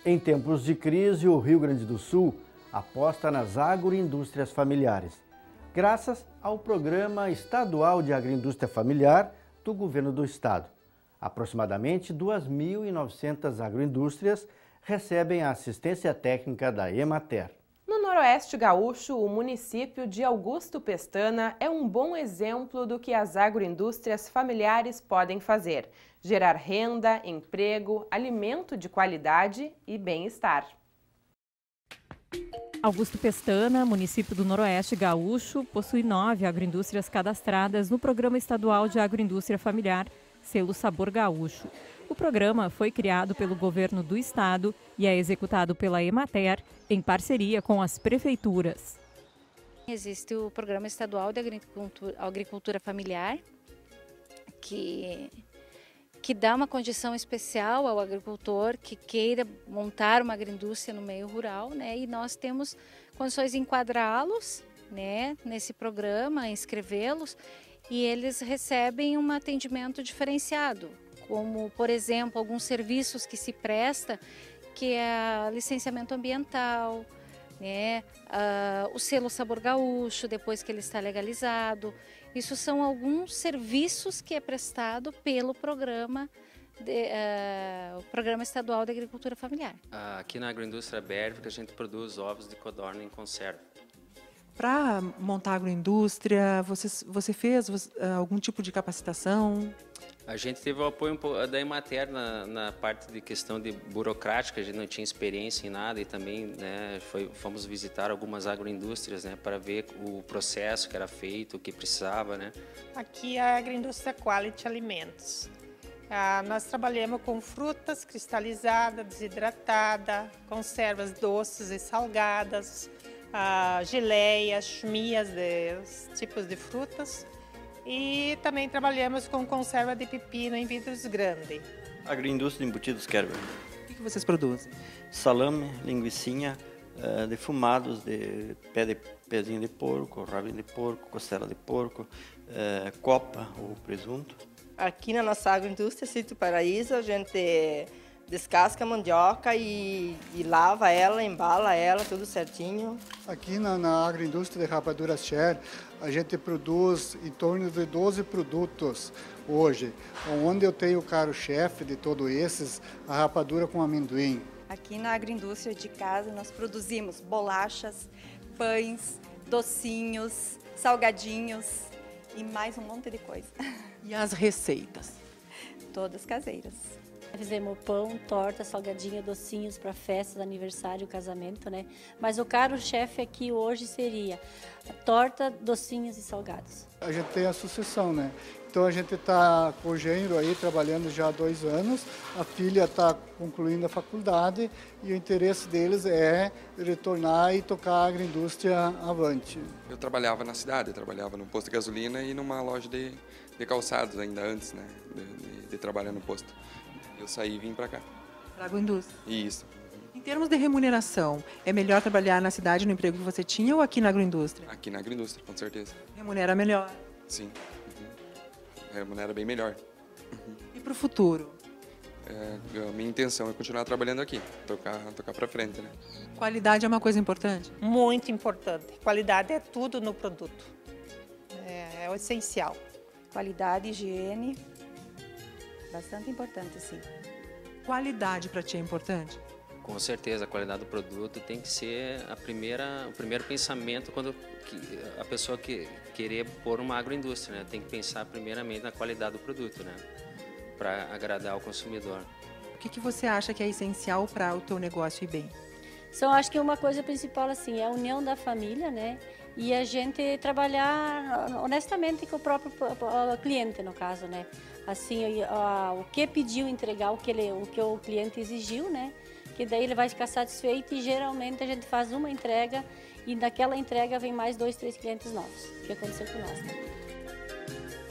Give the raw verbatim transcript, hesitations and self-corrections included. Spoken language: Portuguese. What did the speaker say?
Em tempos de crise, o Rio Grande do Sul aposta nas agroindústrias familiares, graças ao Programa Estadual de Agroindústria Familiar do Governo do Estado. Aproximadamente duas mil e novecentas agroindústrias recebem a assistência técnica da Emater. No Noroeste Gaúcho, o município de Augusto Pestana é um bom exemplo do que as agroindústrias familiares podem fazer: gerar renda, emprego, alimento de qualidade e bem-estar. Augusto Pestana, município do Noroeste Gaúcho, possui nove agroindústrias cadastradas no Programa Estadual de Agroindústria Familiar, selo Sabor Gaúcho. O programa foi criado pelo governo do estado e é executado pela Emater em parceria com as prefeituras. Existe o Programa Estadual de Agricultura, Agricultura Familiar, que, que dá uma condição especial ao agricultor que queira montar uma agroindústria no meio rural, né? E nós temos condições de enquadrá-los, né, nesse programa, inscrevê-los, e eles recebem um atendimento diferenciado, como, por exemplo, alguns serviços que se presta, que é licenciamento ambiental, né? Ah, o selo Sabor Gaúcho, depois que ele está legalizado. Isso são alguns serviços que é prestado pelo programa, de, uh, o Programa Estadual de Agricultura Familiar. Aqui na Agroindústria Bérvica a gente produz ovos de codorna em conserva. Para montar agroindústria, você, você fez uh, algum tipo de capacitação? A gente teve o apoio da Emater na, na parte de questão de burocrática, a gente não tinha experiência em nada e também, né, foi, fomos visitar algumas agroindústrias, né, para ver o processo que era feito, o que precisava, né. Aqui é a Agroindústria Quality Alimentos. Ah, nós trabalhamos com frutas cristalizadas, desidratadas, conservas doces e salgadas, ah, geleias, chumias dos tipos de frutas. E também trabalhamos com conserva de pepino em vidros grandes. Agroindústria de embutidos Kerber. O que, que vocês produzem? Salame, linguicinha, uh, defumados de pé de pezinho de porco, rabinho de porco, costela de porco, uh, copa ou presunto. Aqui na nossa agroindústria Sítio Paraíso, a gente descasca a mandioca e, e lava ela, embala ela, tudo certinho. Aqui na, na agroindústria de rapadura Share, a gente produz em torno de doze produtos hoje, onde eu tenho o carro-chefe de todos esses, a rapadura com amendoim. Aqui na agroindústria de casa nós produzimos bolachas, pães, docinhos, salgadinhos e mais um monte de coisa. E as receitas? Todas caseiras. Fizemos pão, torta, salgadinho, docinhos para festa, aniversário, casamento, né? Mas o carro-chefe aqui hoje seria torta, docinhos e salgados. A gente tem a sucessão, né? Então a gente está com o genro aí trabalhando já há dois anos, a filha está concluindo a faculdade e o interesse deles é retornar e tocar a agroindústria avante. Eu trabalhava na cidade, eu trabalhava no posto de gasolina e numa loja de, de calçados ainda antes, né? De, de, de trabalhar no posto. Eu saí e vim para cá. Para a agroindústria? Isso. Em termos de remuneração, é melhor trabalhar na cidade no emprego que você tinha ou aqui na agroindústria? Aqui na agroindústria, com certeza. Remunera melhor? Sim. Uhum. Remunera bem melhor. Uhum. E para o futuro? É, a minha intenção é continuar trabalhando aqui, tocar, tocar para frente, né? Qualidade é uma coisa importante? Muito importante. Qualidade é tudo no produto. É, é o essencial. Qualidade, higiene. Bastante importante, sim. Qualidade para ti é importante? Com certeza, a qualidade do produto tem que ser a primeira, o primeiro pensamento quando a pessoa que querer pôr uma agroindústria, né? Tem que pensar primeiramente na qualidade do produto, né? Para agradar o consumidor. O que, que você acha que é essencial para o teu negócio ir bem? Então, acho que uma coisa principal assim é a união da família, né? E a gente trabalhar honestamente com o próprio cliente, no caso, né? Assim, o, o que pediu entregar, o que, ele, o que o cliente exigiu, né? Que daí ele vai ficar satisfeito e geralmente a gente faz uma entrega e naquela entrega vem mais dois, três clientes novos, que aconteceu com nós, né?